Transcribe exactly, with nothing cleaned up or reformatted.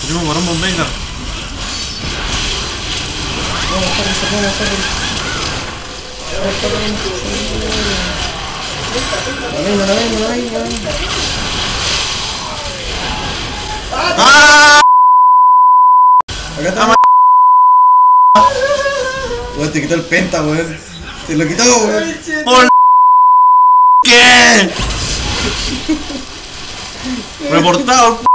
Tenemos varón bombenga. Vamos, vamos, vamos, vamos. La vengo, la vengo, la vengo, la vengo. ¡Ah! Acá está. Weón, te quitó el penta, weón. Te lo quitó, weón. ¿Por qué? Reportado.